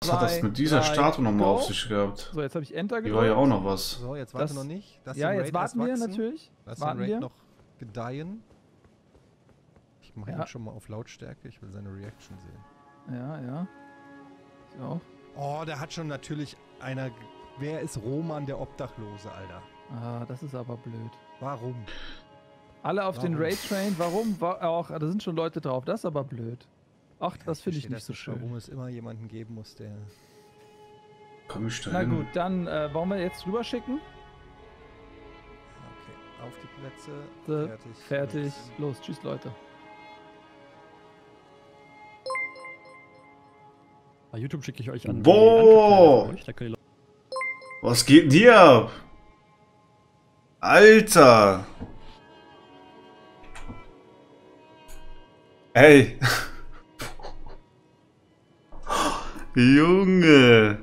Was hat das mit dieser Statue nochmal auf sich gehabt? So, jetzt habe ich Enter Die gedrückt. war ja auch noch was. So, jetzt warte noch nicht. Lass Ja, den jetzt Raid warten wir erst wachsen. natürlich. Lass Warten den Raid wir. noch gedeihen. Ich mache Ja. ihn schon mal auf Lautstärke. Ich will seine Reaction sehen. Ja, ja. Ich auch. Oh, der hat schon natürlich einer... Wer ist Roman, der Obdachlose, Alter? Ah, das ist aber blöd. Warum? Alle auf den Warum? Raid Train. Warum? Auch, da sind schon Leute drauf. Das ist aber blöd. Ach, das finde ich verstehe nicht das so schön. Warum es immer jemanden geben muss, der... Komm ich da Na hin? gut, dann wollen wir jetzt rüber schicken. Okay, auf die Plätze. So, Fertig. fertig. los. Los, tschüss Leute. Bei YouTube schicke ich euch an. Boah! Da könnt ihr Was geht denn hier ab? Alter! Ey! Junge!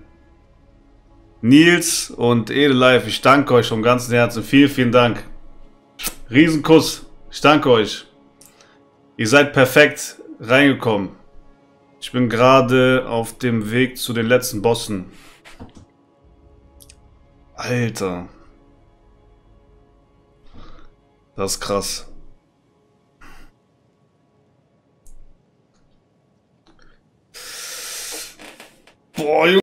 Nils und Edellife, ich danke euch vom ganzen Herzen. Vielen, vielen Dank. Riesenkuss. Ich danke euch. Ihr seid perfekt reingekommen. Ich bin gerade auf dem Weg zu den letzten Bossen. Alter. Das ist krass. Boah, Junge.